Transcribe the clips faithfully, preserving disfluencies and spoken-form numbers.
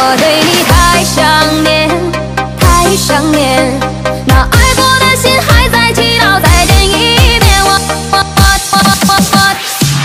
我对你太想念，太想念，那爱过的心还在祈祷再见一面。我我我我我我。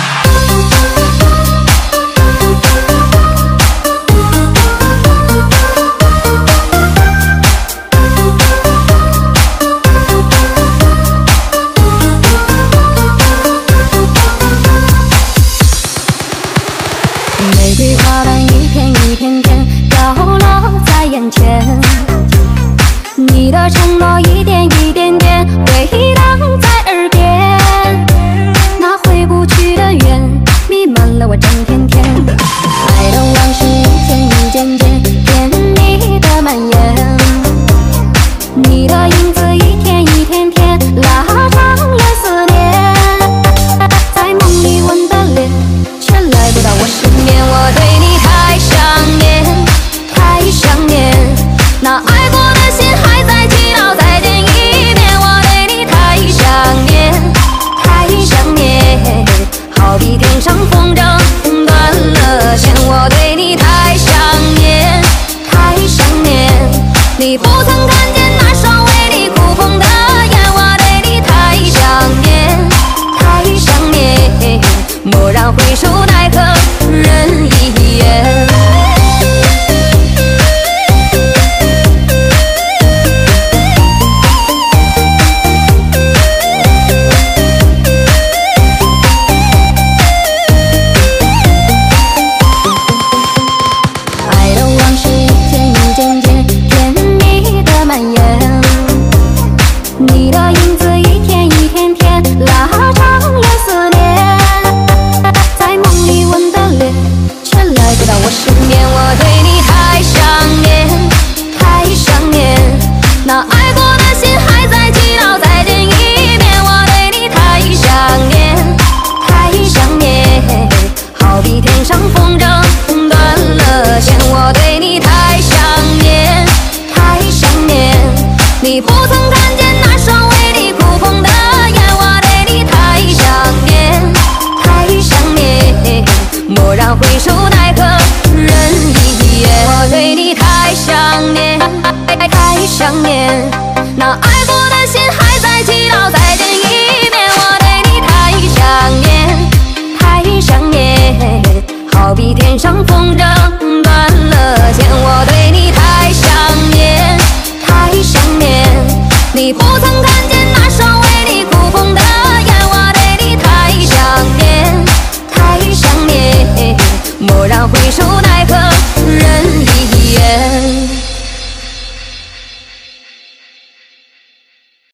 玫瑰花瓣一片一片片飘落在眼前，你的承诺一点一点点回荡在耳边，那回不去的缘弥漫了我整片天，爱的往事一件一件件甜蜜的蔓延，你的影子一天一天天拉长了思念，在梦里吻的脸却来不到我身边。 我对你太想念，太想念，那爱过的心还在祈祷再见一面。我对你太想念，太想念，好比天上风筝断了线。我对你太想念，太想念，你不曾看见那双为你哭红的眼。我对你太想念，太想念，蓦然回首，奈何人已远。爱的往事一件一件件甜蜜的蔓延，你的影子一天一天天拉长了思念。 却来不到我身边，我对你太想念，太想念，那爱过的心还在祈祷再见一面。我对你太想念，太想念，好比天上风筝断了线。我对你太想念，太想念，你不曾看见那双为你哭红的眼。我对你太想念，太想念。 蓦然回首，奈何人已远。我对你太想念，太想念，那爱过的心还在祈祷再见一面。我对你太想念，太想念，好比天上风筝断了线。我对你太想念，太想念，你不曾看见那双为你哭红的眼。我对你太想念。 太想念，蓦然回首，奈何